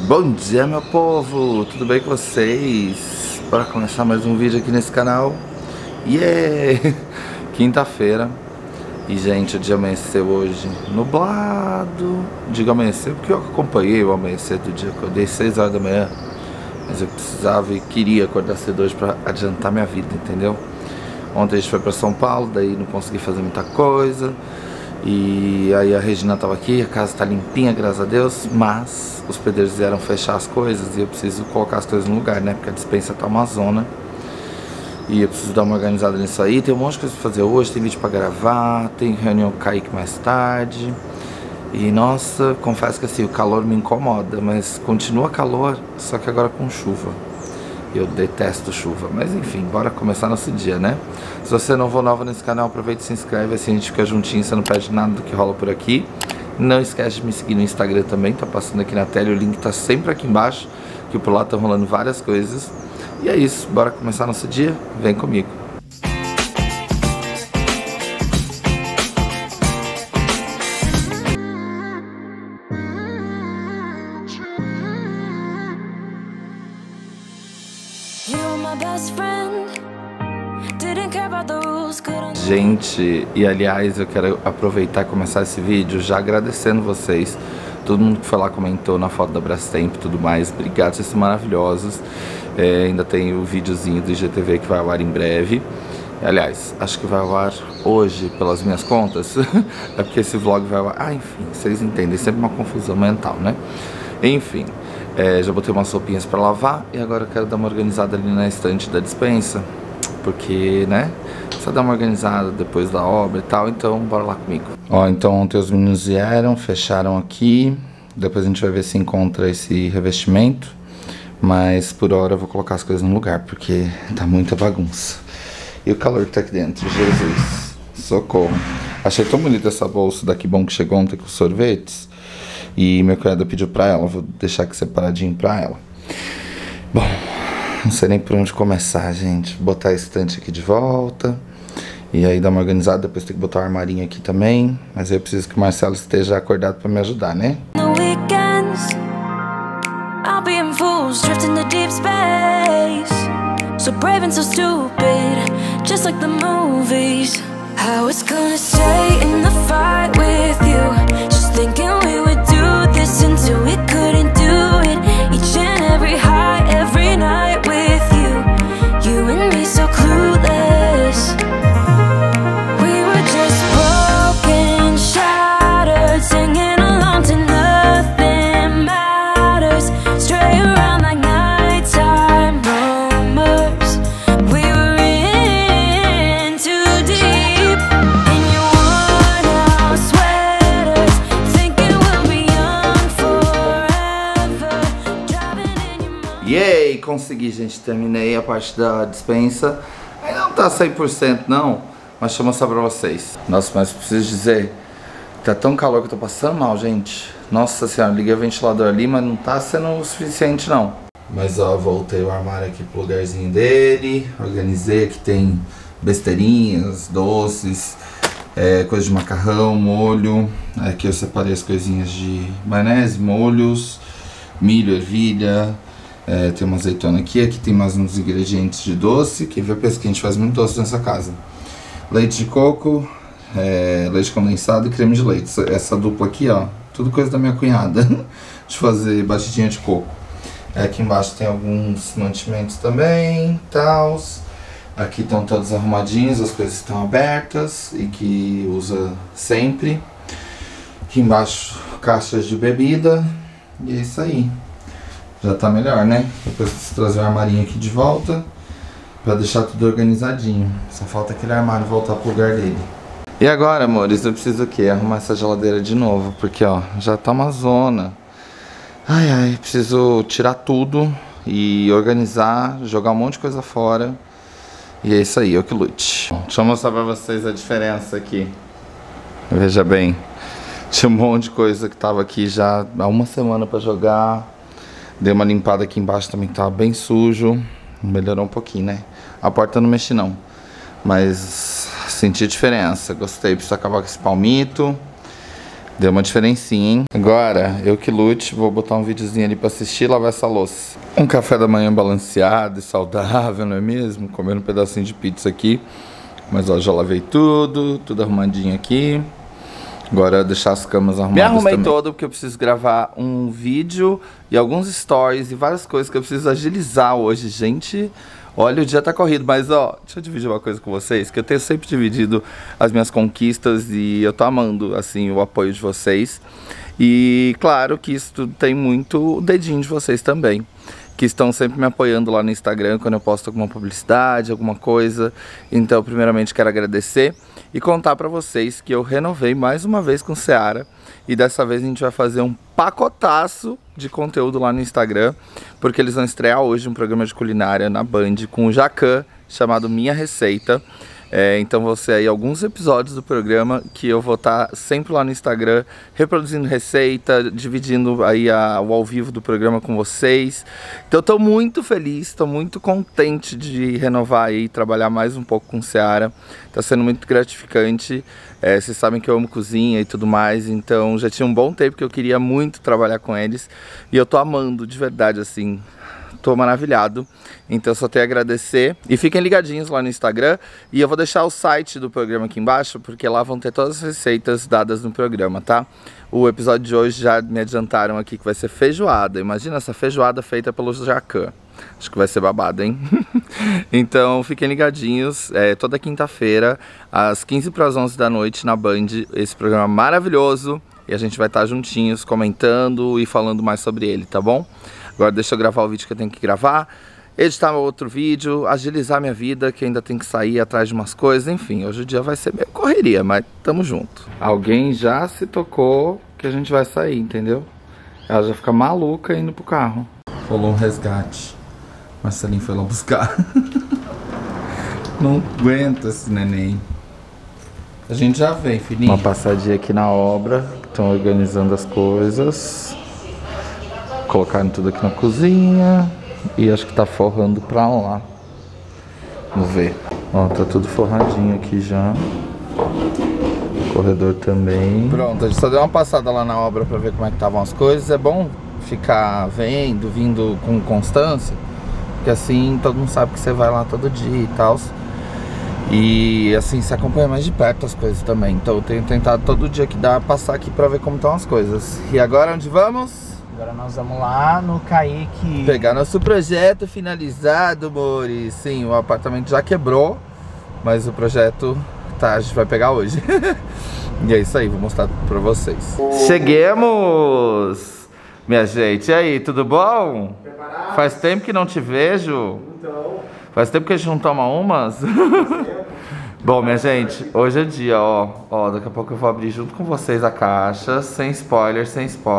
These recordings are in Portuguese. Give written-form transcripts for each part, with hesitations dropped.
Bom dia, meu povo, tudo bem com vocês? Bora começar mais um vídeo aqui nesse canal. Quinta-feira. E gente, o dia amanheceu hoje nublado. Digo amanhecer porque eu acompanhei o amanhecer do dia. Acordei 6 horas da manhã, mas eu precisava e queria acordar cedo hoje pra adiantar minha vida, entendeu? Ontem a gente foi pra São Paulo, daí não consegui fazer muita coisa. E aí a Regina tava aqui, a casa tá limpinha, graças a Deus, mas os pedreiros vieram fechar as coisas e eu preciso colocar as coisas no lugar, né? Porque a despensa tá uma zona. E eu preciso dar uma organizada nisso aí. Tem um monte de coisa pra fazer hoje, tem vídeo pra gravar, tem reunião com o Kaique mais tarde. E nossa, confesso que assim, o calor me incomoda, mas continua calor, só que agora com chuva. Eu detesto chuva, mas enfim, bora começar nosso dia, né? Se você não for nova nesse canal, aproveita e se inscreve, assim a gente fica juntinho, você não perde nada do que rola por aqui. Não esquece de me seguir no Instagram também, tá passando aqui na tela, o link tá sempre aqui embaixo, que por lá tá rolando várias coisas. E é isso, bora começar nosso dia? Vem comigo. Gente, e aliás, eu quero aproveitar e começar esse vídeo já agradecendo vocês. Todo mundo que foi lá comentou na foto da Brastemp e tudo mais. Obrigado, vocês são maravilhosos. Ainda tem o videozinho do IGTV que vai ao ar em breve. Aliás, acho que vai ao ar hoje, pelas minhas contas. É porque esse vlog vai ao ar... Ah, enfim, vocês entendem, sempre uma confusão mental, né? Enfim, já botei umas roupinhas pra lavar. E agora eu quero dar uma organizada ali na estante da despensa. Porque, né, precisa dar uma organizada depois da obra e tal, então bora lá comigo. Ó, então ontem os meninos vieram, fecharam aqui, depois a gente vai ver se encontra esse revestimento, mas por hora eu vou colocar as coisas no lugar, porque tá muita bagunça. E o calor que tá aqui dentro, Jesus, socorro. Achei tão bonita essa bolsa daqui, bom que chegou ontem com sorvetes, e minha cunhada pediu pra ela, vou deixar aqui separadinho pra ela. Bom... Não sei nem por onde começar, gente. Botar a estante aqui de volta. E aí dar uma organizada. Depois tem que botar o armarinho aqui também. Mas aí eu preciso que o Marcelo esteja acordado pra me ajudar, né? Yay! Consegui, gente. Terminei a parte da despensa. Ainda não tá 100% não, mas deixa eu mostrar pra vocês. Nossa, mas preciso dizer, tá tão calor que eu tô passando mal, gente. Nossa senhora, liguei o ventilador ali, mas não tá sendo o suficiente não. Mas ó, voltei o armário aqui pro lugarzinho dele. Organizei, aqui tem besteirinhas, doces, coisa de macarrão, molho. Aqui eu separei as coisinhas de maionese, molhos, milho, ervilha. Tem uma azeitona aqui, aqui tem mais uns ingredientes de doce. Quem vai pensar que a gente faz muito doce nessa casa. Leite de coco, leite condensado e creme de leite. Essa dupla aqui, ó, tudo coisa da minha cunhada. De fazer batidinha de coco. Aqui embaixo tem alguns mantimentos também, tals. Aqui estão todos arrumadinhos, as coisas estão abertas e que usa sempre. Aqui embaixo, caixas de bebida. E é isso aí. Já tá melhor, né? Depois preciso trazer o armarinho aqui de volta pra deixar tudo organizadinho. Só falta aquele armário voltar pro lugar dele. E agora, amores, eu preciso o quê? Arrumar essa geladeira de novo, porque ó, já tá uma zona. Ai, ai, preciso tirar tudo e organizar, jogar um monte de coisa fora. E é isso aí, eu que lute. Deixa eu mostrar pra vocês a diferença aqui. Veja bem, tinha um monte de coisa que tava aqui já há uma semana pra jogar. Dei uma limpada aqui embaixo também, que tava bem sujo. Melhorou um pouquinho, né? A porta não mexi não, mas senti diferença. Gostei, preciso acabar com esse palmito. Deu uma diferencinha, hein? Agora, eu que lute, vou botar um videozinho ali pra assistir e lavar essa louça. Um café da manhã balanceado e saudável, não é mesmo? Comendo um pedacinho de pizza aqui. Mas ó, já lavei tudo arrumadinho aqui. Agora deixar as camas arrumadas. Me arrumei também todo porque eu preciso gravar um vídeo e alguns stories e várias coisas que eu preciso agilizar hoje, gente. Olha, o dia tá corrido, mas ó, deixa eu dividir uma coisa com vocês, que eu tenho sempre dividido as minhas conquistas e eu tô amando, assim, o apoio de vocês. E claro que isso tudo tem muito o dedinho de vocês também, que estão sempre me apoiando lá no Instagram quando eu posto alguma publicidade, alguma coisa. Então, primeiramente, quero agradecer e contar pra vocês que eu renovei mais uma vez com o Seara. E dessa vez a gente vai fazer um pacotaço de conteúdo lá no Instagram, porque eles vão estrear hoje um programa de culinária na Band com o Jacan, chamado Minha Receita. Então vão ser aí alguns episódios do programa que eu vou estar sempre lá no Instagram reproduzindo receita, dividindo aí o ao vivo do programa com vocês. Então eu tô muito feliz, tô muito contente de renovar aí, trabalhar mais um pouco com o Seara. Tá sendo muito gratificante. Vocês sabem que eu amo cozinha e tudo mais, então já tinha um bom tempo que eu queria muito trabalhar com eles. E eu tô amando, de verdade, assim. Tô maravilhado, então só tenho a agradecer. E fiquem ligadinhos lá no Instagram. E eu vou deixar o site do programa aqui embaixo, porque lá vão ter todas as receitas dadas no programa, tá? O episódio de hoje já me adiantaram aqui que vai ser feijoada. Imagina essa feijoada feita pelo Jacan. Acho que vai ser babado, hein? Então fiquem ligadinhos, toda quinta-feira, às 15 para as 11 da noite na Band, esse programa maravilhoso. E a gente vai estar juntinhos comentando e falando mais sobre ele, tá bom? Agora deixa eu gravar o vídeo que eu tenho que gravar, editar meu outro vídeo, agilizar minha vida, que ainda tem que sair atrás de umas coisas. Enfim, hoje o dia vai ser meio correria, mas tamo junto. Alguém já se tocou que a gente vai sair, entendeu? Ela já fica maluca indo pro carro. Rolou um resgate. Marcelinho foi lá buscar. Não aguenta esse neném. A gente já vem, filhinho. Uma passadinha aqui na obra. Estão organizando as coisas. Colocaram tudo aqui na cozinha. E acho que tá forrando pra lá. Vamos ver. Ó, tá tudo forradinho aqui já. Corredor também. Pronto, a gente só deu uma passada lá na obra pra ver como é que estavam as coisas. É bom ficar vindo com constância, porque assim todo mundo sabe que você vai lá todo dia e tal. E assim, se acompanha mais de perto as coisas também. Então eu tenho tentado todo dia que dá passar aqui pra ver como estão as coisas. E agora onde vamos? Agora nós vamos lá no Kaique pegar nosso projeto finalizado, amores. Sim, o apartamento já quebrou, mas o projeto a gente vai pegar hoje. E é isso aí, vou mostrar pra vocês. Cheguemos! Minha gente, e aí, tudo bom? Preparado? Faz tempo que não te vejo. Então. Faz tempo que a gente não toma umas. Bom, minha gente, hoje é dia, ó, daqui a pouco eu vou abrir junto com vocês a caixa, sem spoilers.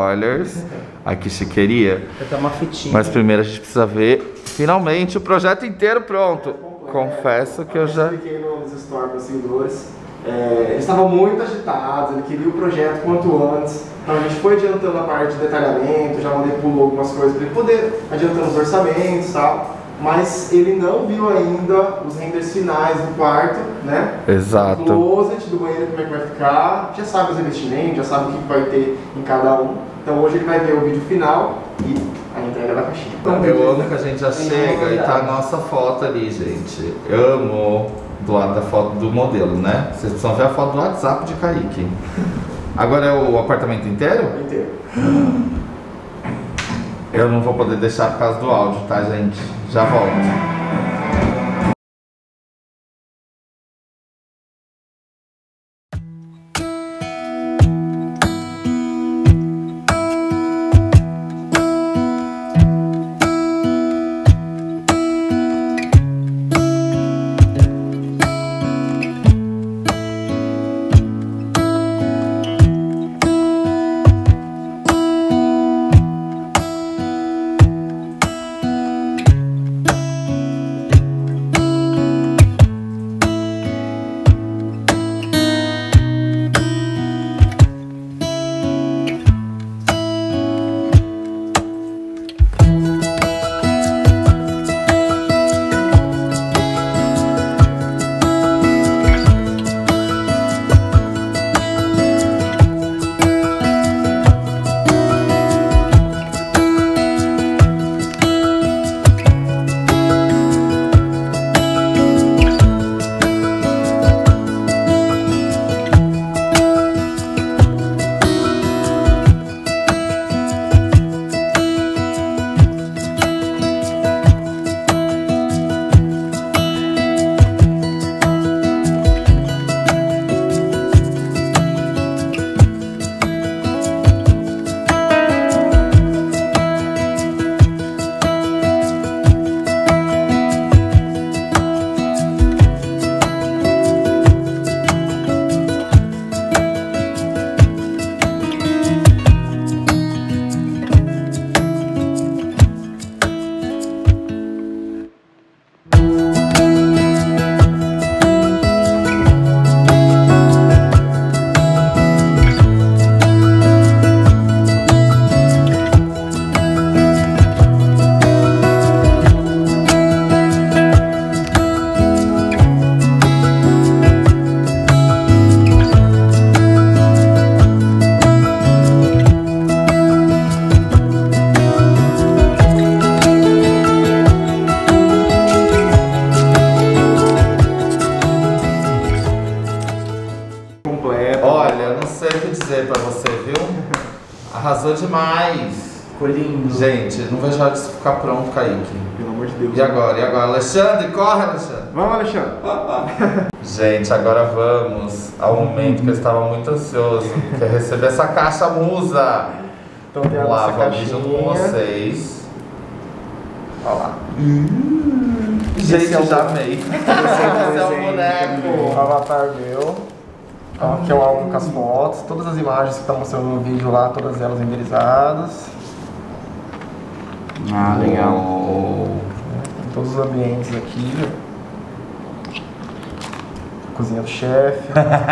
Ai, que chiqueria. Vai ter uma fitinha. Mas primeiro a gente precisa ver, finalmente, o projeto inteiro pronto. Confesso que eu já... Eu expliquei nos stories para os seguidores. Eles estavam muito agitados, ele queria o projeto quanto antes. Então a gente foi adiantando a parte de detalhamento, já mandei pulou algumas coisas para ele poder adiantando os orçamentos e tal. Mas ele não viu ainda os renders finais do quarto, né? Exato. O closet do banheiro, como é que vai ficar. Já sabe os investimentos, já sabe o que vai ter em cada um. Então hoje ele vai ver o vídeo final e a entrega da caixinha. Eu amo que a gente já chega e tá a nossa foto ali, gente. Eu amo do lado da foto do modelo, né? Vocês precisam ver a foto do WhatsApp de Kaique. Agora é o apartamento inteiro? Inteiro. Eu não vou poder deixar por causa do áudio, tá, gente? Já volto. arrasou demais. Ficou lindo. Gente, não vejo a hora disso ficar pronto, Kaique. Pelo amor de Deus. E agora? E agora? Alexandre, corre, Alexandre. Vamos, Alexandre. Gente, agora vamos ao momento que eu estava muito ansioso, que é receber essa caixa musa. Então tem a Vamos lá, nossa vamos caixinha. junto com vocês. Olha lá. Gente, Esse é o- já amei. Esse é o boneco. O avatar meu. Ó, aqui é o álbum com as fotos. Todas as imagens que tá mostrando no vídeo lá, todas elas renderizadas. Ah, legal. Tem todos os ambientes aqui. Cozinha do chefe.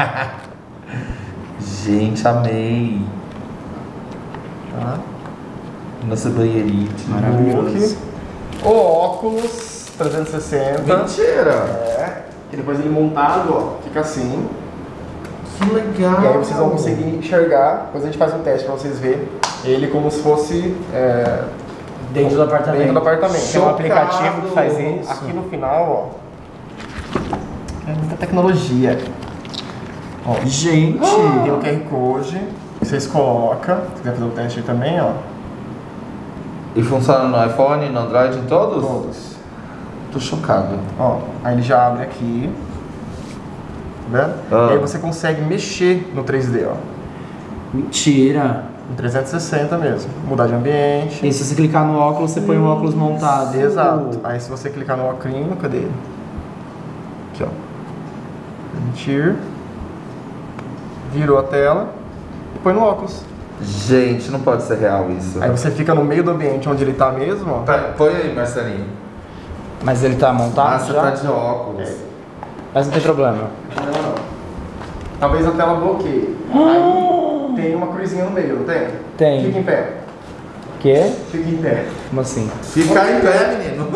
Gente, amei. Tá? Nossa banheirite. Maravilhoso. O óculos 360. Mentira! É. E depois ele montado, ó, fica assim. Que legal. E aí vocês vão conseguir enxergar. Depois a gente faz um teste pra vocês verem. Ele como se fosse Dentro do apartamento. dentro do apartamento. Tem um aplicativo que faz isso. Aqui no final, ó. É muita tecnologia. Ó, Gente. tem o QR Code que vocês colocam. Se quiser fazer o teste aí também, ó. E funciona no iPhone, no Android, em todos? Todos. Tô chocado. Ó, aí ele já abre aqui. Tá vendo? Ah. E aí você consegue mexer no 3D, ó. Mentira. Em 360 mesmo. Mudar de ambiente. E se você clicar no óculos, você põe o óculos montado. Exato. Aí se você clicar no ocrinho, cadê ele? Aqui, ó. Permitir. Virou a tela. E põe no óculos. Gente, não pode ser real isso. Aí você fica no meio do ambiente onde ele tá mesmo, ó. Põe aí, Marcelinho. Mas ele tá montado Ah, você já? tá de óculos. Mas não tem problema. Não. Talvez a tela bloqueie. Aí tem uma cruzinha no meio, não tem? Tem. Fica em pé. Quê? Fica em pé. Como assim? Fica em pé, menino.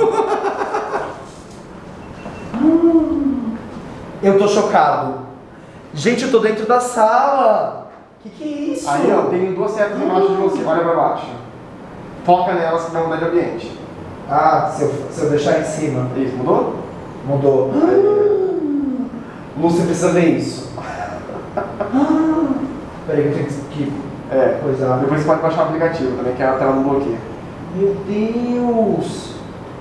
Eu tô chocado. Gente, eu tô dentro da sala. Que é isso? Aí, ó, tem duas setas embaixo de você. Olha pra baixo. Foca nelas que vai mudar de ambiente. Ah, se eu deixar em cima. Isso, mudou? Mudou. Lúcia precisa ver isso. Peraí que eu tenho que É. coisar. Depois você pode baixar o aplicativo também, que a tela não bloqueia. Meu Deus!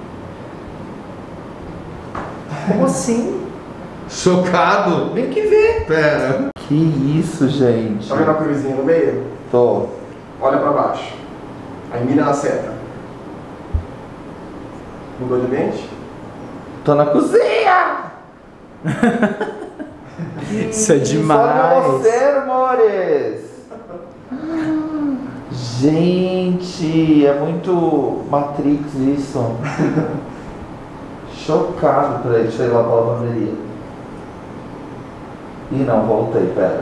Como assim? Chocado? Vem que ver. Pera. Que isso, gente? Tá vendo a cruzinha no meio? Tô. Olha pra baixo. Aí mira na seta. Mudou de ambiente? Tô na cozinha! Isso é demais. Olha você, amores! Gente, é muito Matrix isso. Chocado. Peraí, deixa eu ir lá pra lavanderia. Ih, não, voltei, pera.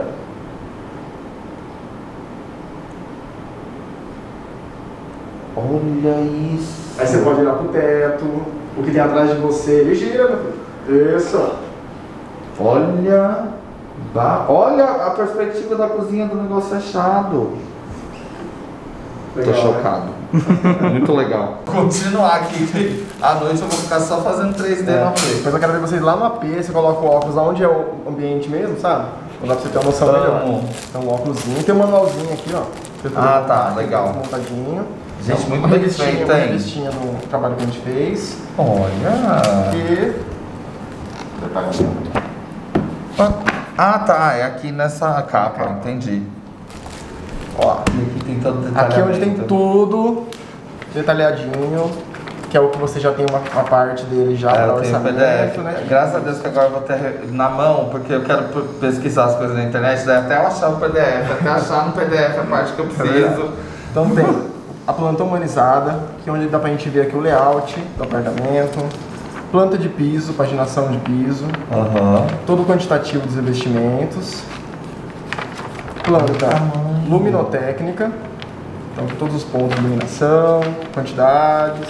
Olha isso. Aí você pode olhar pro teto, o que tem atrás de você, ele gira, meu filho. Isso. Olha. Olha a perspectiva da cozinha do negócio fechado. Legal, Tô né? chocado. Muito legal. Continuar aqui. À noite eu vou ficar só fazendo 3D na frente. Depois eu quero ver vocês lá no AP, você coloca o óculos onde é o ambiente mesmo, sabe? Pra você ter uma noção melhor. Então o óculosinho, tem um manualzinho aqui, ó. Você Ah, tá, tudo legal. Montadinho. Gente, muito uma bem revistinha, feito, uma hein? revistinha do trabalho que a gente fez. Olha. E... detalhinho. Ah, tá. É aqui nessa capa, entendi. Ó, e aqui tem todo o detalhamento. Aqui é onde tem tudo detalhadinho, que é o que você já tem uma parte dele já para Eu tenho orçamento, PDF. né? Graças a Deus que agora eu vou ter na mão, porque eu quero pesquisar as coisas na internet, daí até eu achar o PDF, até achar no PDF a parte que eu preciso. Então tem a planta humanizada, que é onde dá pra gente ver aqui o layout do apartamento, planta de piso, paginação de piso, Aham. todo o quantitativo dos investimentos, planta luminotécnica, então todos os pontos de iluminação, quantidades,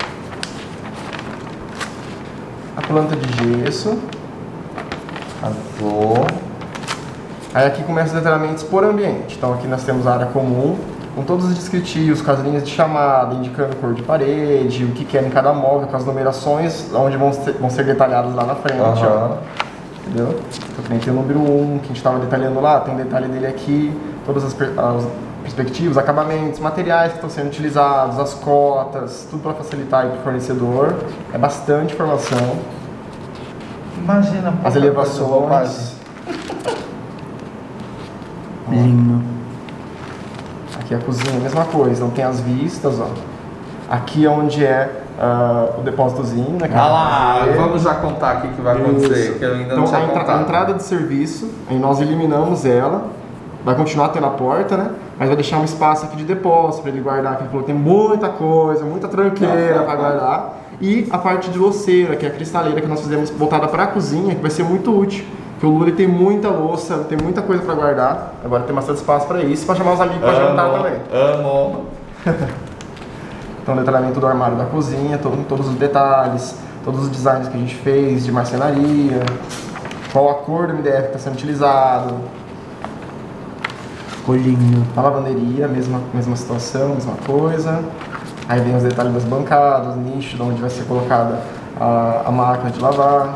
a planta de gesso, Azul. aí aqui começa os detalhamentos por ambiente, então aqui nós temos a área comum, com todos os descritivos, com as linhas de chamada, indicando cor de parede, o que quer em cada móvel, com as numerações, onde vão ser detalhadas lá na frente, ó. Entendeu? Então tem aqui o número 1, que a gente estava detalhando lá, tem um detalhe dele aqui, todas as perspectivas, acabamentos, materiais que estão sendo utilizados, as cotas, tudo para facilitar para o fornecedor. É bastante informação. Imagina as elevações. Lindo. Aqui a cozinha, mesma coisa, então tem as vistas, ó. Aqui é onde é o depósitozinho, né? Ah lá, vamos já contar aqui o que vai acontecer, que eu ainda não tinha contado. A entrada de serviço, aí nós eliminamos ela, vai continuar tendo a porta, né? Mas vai deixar um espaço aqui de depósito para ele guardar, que ele falou que tem muita coisa, muita tranqueira para guardar. E a parte de louceira, que é a cristaleira que nós fizemos voltada para a cozinha, que vai ser muito útil. Porque o Lula tem muita louça, tem muita coisa para guardar. Agora tem bastante espaço para isso, para chamar os amigos para jantar também. Amo! Então, detalhamento do armário da cozinha, todos os detalhes, todos os designs que a gente fez de marcenaria, qual a cor do MDF que está sendo utilizado. Ficou lindo. A lavanderia, mesma situação, mesma coisa. Aí vem os detalhes das bancadas, nicho, de onde vai ser colocada a máquina de lavar.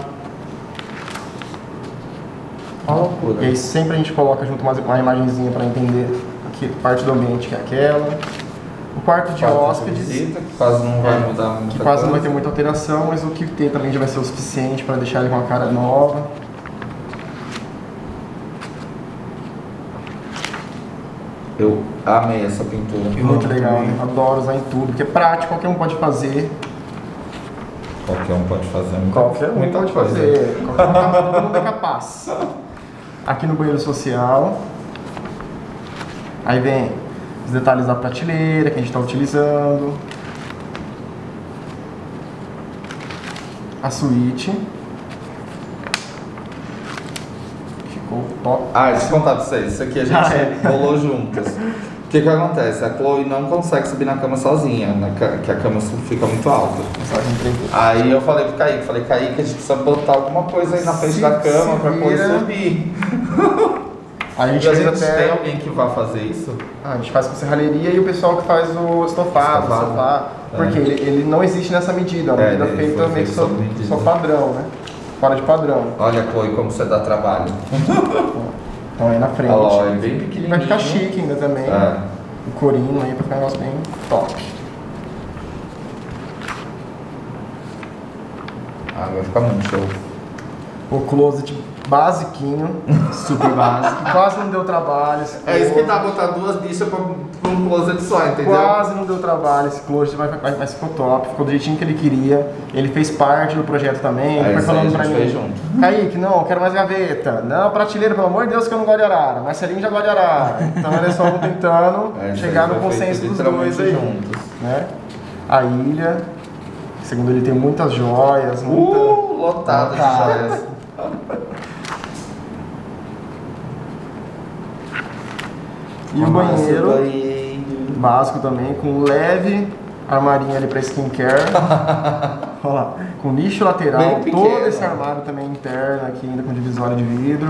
Uma loucura. E aí sempre a gente coloca junto uma imagenzinha para entender que parte do ambiente que é aquela. O quarto de hóspedes, visita, que quase não vai mudar muita que quase coisa. não vai ter muita alteração, mas o que tem também já vai ser o suficiente para deixar ele com a cara nova. Eu amei essa pintura. Muito legal, né? Adoro usar em tudo, porque é prático, qualquer um pode fazer. Qualquer um pode fazer Qualquer um pode fazer. Todo mundo é capaz. Aqui no banheiro social. Aí vem os detalhes da prateleira que a gente está utilizando. A suíte. Ficou top. Ah, deixa eu contar pra vocês. Isso aqui a gente rolou juntas. O que acontece? A Chloe não consegue subir na cama sozinha, que a cama fica muito alta. Aí eu falei pro Kaique, Kaique, a gente precisa botar alguma coisa aí na frente da cama pra poder subir. A gente, tem alguém que vai fazer isso? A gente faz com serralheria e o pessoal que faz o estofado. Sofá, porque ele não existe nessa medida, é uma medida feita meio que só padrão, né? Fora de padrão. Olha, Chloe, como você dá trabalho. Então aí na frente. Olha, é bem pequenininho. Vai ficar chique ainda também. O corino aí pra ficar um negócio bem top. Vai ficar muito show. O closet basiquinho, super básico, quase não deu trabalho. É isso que dá botar duas bichas pra um closet só, entendeu? Quase não deu trabalho esse closet, mas ficou top, ficou do jeitinho que ele queria. Ele fez parte do projeto também, ele foi falando pra mim. Kaique, não, eu quero mais gaveta. Não, prateleira, pelo amor de Deus que eu não gosto de arara. Marcelinho já gosta de arara. Então eles estão tentando chegar no consenso dos dois aí. Juntos. Né? A ilha, segundo ele, tem muitas joias. Lotada de joias. E o banheiro básico também, com leve armarinho ali pra skincare. Olha lá, com nicho lateral, todo esse armário também interno aqui ainda com divisória de vidro.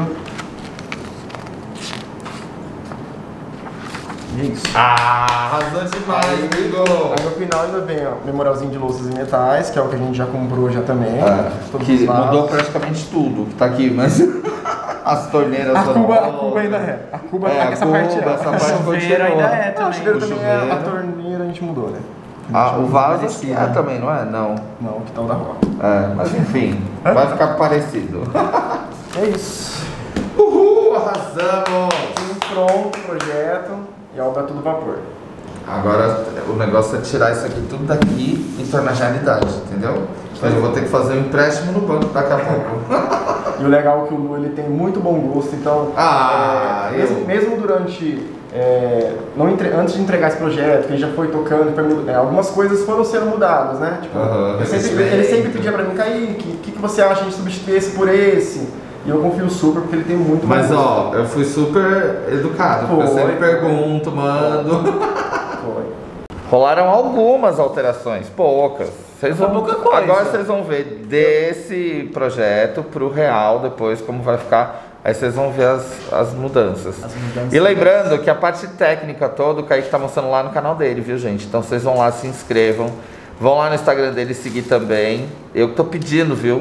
E é isso. Arrasou demais, amigo! Aí no final ainda vem ó, memorialzinho de louças e metais, que é o que a gente já comprou já também. Que mudou praticamente tudo que tá aqui, mas as torneiras a cuba ainda é. A cuba essa parte chuveiro ainda é também. O chuveiro também a torneira a gente mudou, né? O vaso também, não é? Não. Não, que tá o da rua. Mas enfim, vai ficar parecido. É isso. Uhul, arrasamos! Pronto o projeto e a obra é tudo vapor. Agora o negócio é tirar isso aqui tudo daqui e tornar realidade, entendeu? Então eu vou ter que fazer um empréstimo no banco daqui a pouco. E o legal é que o Lu ele tem muito bom gosto, então mesmo durante antes de entregar esse projeto, que ele já foi tocando, algumas coisas foram sendo mudadas, né? Tipo, ele sempre pedia pra mim, Kaique, o que você acha de substituir esse por esse? E eu confio super porque ele tem muito mais. Mas ó, eu fui super educado, porque eu sempre pergunto, mando. Rolaram algumas alterações, poucas. Pouca coisa. Agora vocês vão ver desse projeto pro real depois como vai ficar. Aí vocês vão ver as mudanças. E lembrando que a parte técnica toda o Kaique tá mostrando lá no canal dele, viu, gente? Então vocês vão lá, se inscrevam. Vão lá no Instagram dele seguir também. Eu que tô pedindo, viu?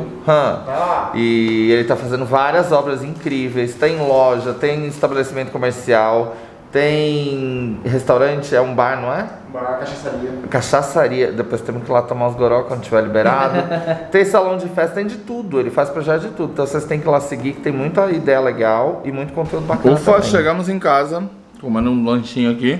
E ele tá fazendo várias obras incríveis. Tem loja, tem estabelecimento comercial, tem restaurante, é um bar, não é? Bar, cachaçaria. Cachaçaria, depois temos que ir lá tomar uns goró quando tiver liberado. Tem salão de festa, tem de tudo, ele faz projeto de tudo. Então vocês têm que ir lá seguir, que tem muita ideia legal e muito conteúdo bacana. Ufa, também. Chegamos em casa, comendo um lanchinho aqui.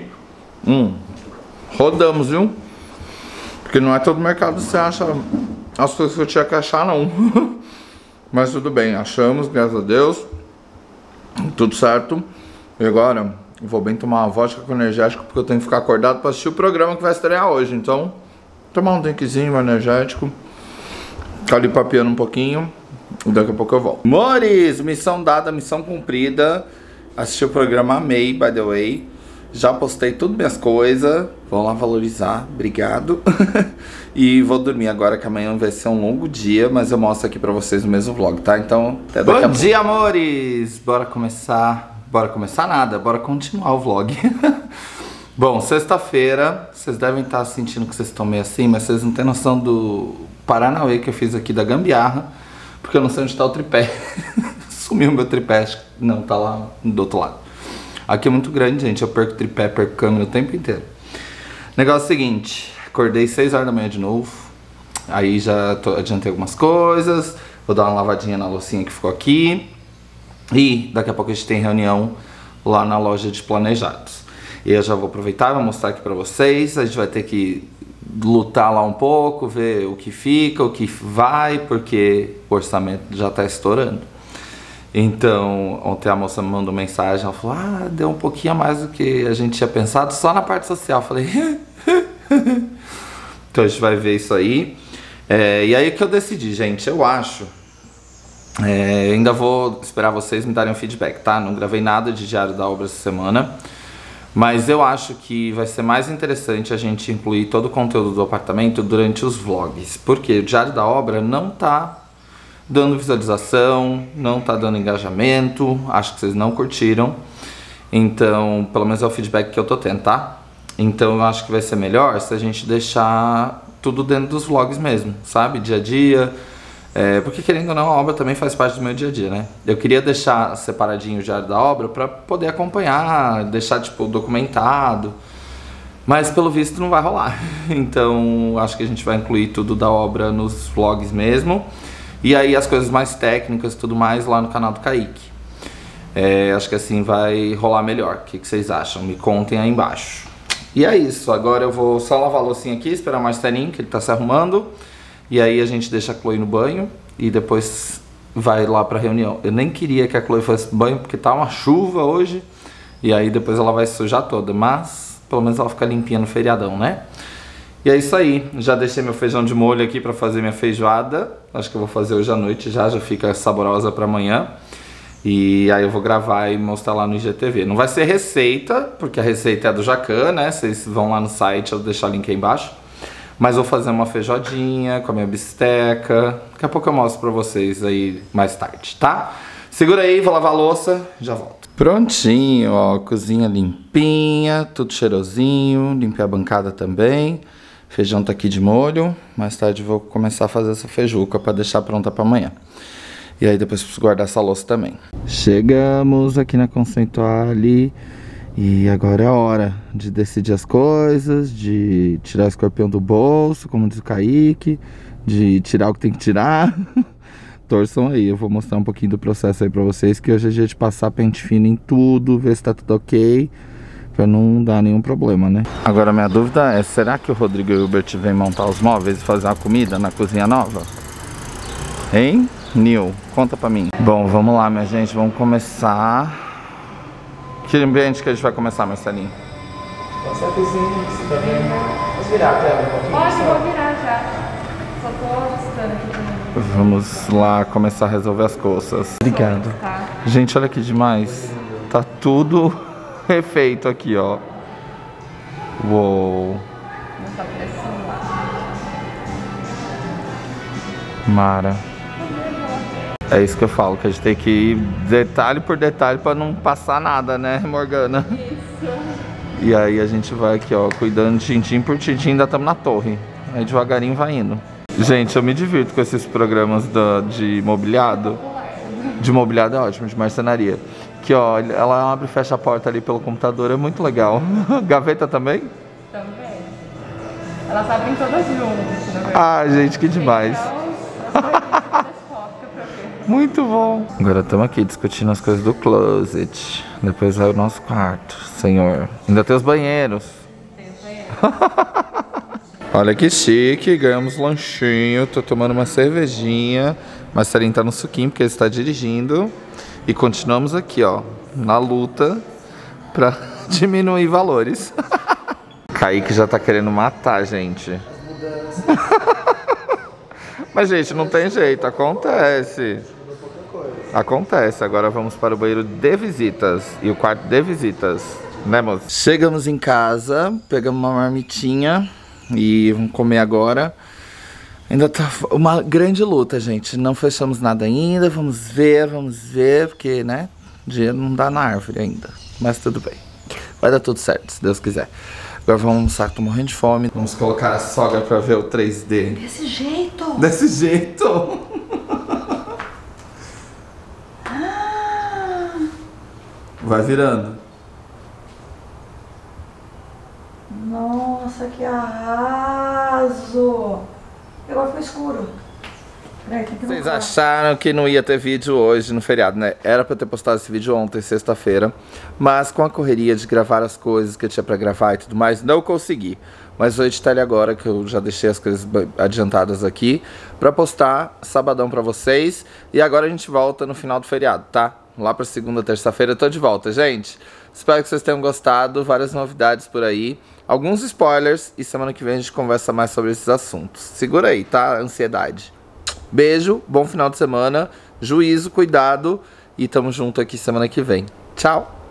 Rodamos, viu? Porque não é todo mercado que você acha as coisas que eu tinha que achar, não. Mas tudo bem, achamos, graças a Deus. Tudo certo. E agora, eu vou bem tomar uma vodka com energético, porque eu tenho que ficar acordado para assistir o programa que vai estrear hoje. Então, tomar um drinkzinho energético, ficar ali papeando um pouquinho, e daqui a pouco eu volto. Amores, missão dada, missão cumprida. Assisti o programa, amei, by the way. Já postei tudo minhas coisas. Vão lá valorizar, obrigado. E vou dormir agora, que amanhã vai ser um longo dia, mas eu mostro aqui pra vocês no mesmo vlog, tá? Então, até daqui a pouco. Bom dia, amores! Bora começar. Bora começar nada, bora continuar o vlog. Bom, sexta-feira, vocês devem estar sentindo que vocês estão meio assim, mas vocês não têm noção do Paranauê que eu fiz aqui da gambiarra, porque eu não sei onde tá o tripé. Sumiu meu tripé, não, tá lá do outro lado. Aqui é muito grande, gente, eu perco tripé, perco câmera o tempo inteiro. Negócio é o seguinte, acordei 6 horas da manhã de novo, aí já adiantei algumas coisas, vou dar uma lavadinha na loucinha que ficou aqui, e daqui a pouco a gente tem reunião lá na loja de planejados. E eu já vou aproveitar e vou mostrar aqui pra vocês, a gente vai ter que lutar lá um pouco, ver o que fica, o que vai, porque o orçamento já tá estourando. Então, ontem a moça me mandou mensagem, ela falou, deu um pouquinho a mais do que a gente tinha pensado, só na parte social. Eu falei, então a gente vai ver isso aí. E aí o que eu decidi, gente, eu acho, ainda vou esperar vocês me darem um feedback, tá? Não gravei nada de Diário da Obra essa semana, mas eu acho que vai ser mais interessante a gente incluir todo o conteúdo do apartamento durante os vlogs, porque o Diário da Obra não tá dando visualização, não tá dando engajamento, acho que vocês não curtiram, então pelo menos é o feedback que eu tô tendo, tá? Então eu acho que vai ser melhor se a gente deixar tudo dentro dos vlogs mesmo, sabe? Dia a dia, porque querendo ou não a obra também faz parte do meu dia a dia, né? Eu queria deixar separadinho o Diário da Obra pra poder acompanhar, deixar tipo documentado, mas pelo visto não vai rolar, então acho que a gente vai incluir tudo da obra nos vlogs mesmo. E aí as coisas mais técnicas e tudo mais lá no canal do Kaique. Acho que assim vai rolar melhor. O que vocês acham? Me contem aí embaixo. E é isso. Agora eu vou só lavar a loucinha aqui, esperar o Marcelinho, que ele tá se arrumando. E aí a gente deixa a Chloe no banho e depois vai lá pra reunião. Eu nem queria que a Chloe fosse banho porque tá uma chuva hoje. E aí depois ela vai se sujar toda. Mas pelo menos ela fica limpinha no feriadão, né? E é isso aí, já deixei meu feijão de molho aqui pra fazer minha feijoada. Acho que eu vou fazer hoje à noite já fica saborosa pra amanhã. E aí eu vou gravar e mostrar lá no IGTV. Não vai ser receita, porque a receita é do Jacan, né? Vocês vão lá no site, eu vou deixar o link aí embaixo. Mas vou fazer uma feijoadinha com a minha bisteca. Daqui a pouco eu mostro pra vocês aí mais tarde, tá? Segura aí, vou lavar a louça, já volto. Prontinho, ó, cozinha limpinha, tudo cheirosinho, limpei a bancada também. Feijão tá aqui de molho, mais tarde vou começar a fazer essa feijuca para deixar pronta para amanhã. E aí depois preciso guardar essa louça também. Chegamos aqui na Conceituale e agora é a hora de decidir as coisas, de tirar o escorpião do bolso, como diz o Kaique, de tirar o que tem que tirar. Torçam aí, eu vou mostrar um pouquinho do processo aí pra vocês, que hoje é dia de passar pente fino em tudo, ver se tá tudo ok, pra não dar nenhum problema, né? Agora minha dúvida é, será que o Rodrigo e o Hubert vêm montar os móveis e fazer uma comida na cozinha nova? Hein? Nil, conta pra mim. Bom, vamos lá, minha gente, vamos começar. Que ambiente que a gente vai começar, Marcelinho? Nossa, a cozinha, você tá vendo? Vamos virar pra ela um pouquinho? Pode, eu vou virar já. Só tô ajustando aqui também. Vamos lá começar a resolver as coisas. Obrigado. Tá. Gente, olha que demais. Tá tudo refeito aqui, ó. Uou. Vou só pressão lá. Mara. É isso que eu falo, que a gente tem que ir detalhe por detalhe pra não passar nada, né, Morgana? Isso. E aí a gente vai aqui, ó, cuidando de tintim por tintim, ainda estamos na torre. Aí devagarinho vai indo. Gente, eu me divirto com esses programas de mobiliado. De mobiliado é ótimo, de marcenaria. Aqui, ó, ela abre e fecha a porta ali pelo computador, é muito legal. Gaveta também? Também. Elas abrem todas juntas, né? Ah, gente, que demais. Muito bom. Agora estamos aqui discutindo as coisas do closet. Depois vai o nosso quarto, senhor. Ainda tem os banheiros. Tem os banheiros. Olha que chique, ganhamos lanchinho. Tô tomando uma cervejinha. Marcelinho tá no suquinho porque ele está dirigindo. E continuamos aqui, ó, na luta pra diminuir valores. Kaique já tá querendo matar a gente. Mas, gente, não tem jeito, acontece. Acontece. Agora vamos para o banheiro de visitas e o quarto de visitas, né, moça? Chegamos em casa, pegamos uma marmitinha e vamos comer agora. Ainda tá uma grande luta, gente. Não fechamos nada ainda. Vamos ver, porque, né, dinheiro não dá na árvore ainda. Mas tudo bem. Vai dar tudo certo, se Deus quiser. Agora vamos almoçar, tô morrendo de fome. Vamos colocar a sogra pra ver o 3D. Desse jeito. Desse jeito. Vai virando. Nossa, que arraso. Agora ficou escuro. Peraí, tem que Vocês mostrar. acharam que não ia ter vídeo hoje no feriado, né? Era pra eu ter postado esse vídeo ontem, sexta-feira. Mas com a correria de gravar as coisas que eu tinha pra gravar e tudo mais, não consegui. Mas vou editar ele agora, que eu já deixei as coisas adiantadas aqui, pra postar sabadão pra vocês. E agora a gente volta no final do feriado, tá? Lá pra segunda, terça-feira eu tô de volta, gente. Espero que vocês tenham gostado, várias novidades por aí. Alguns spoilers e semana que vem a gente conversa mais sobre esses assuntos. Segura aí, tá? Ansiedade. Beijo, bom final de semana, juízo, cuidado e tamo junto aqui semana que vem. Tchau!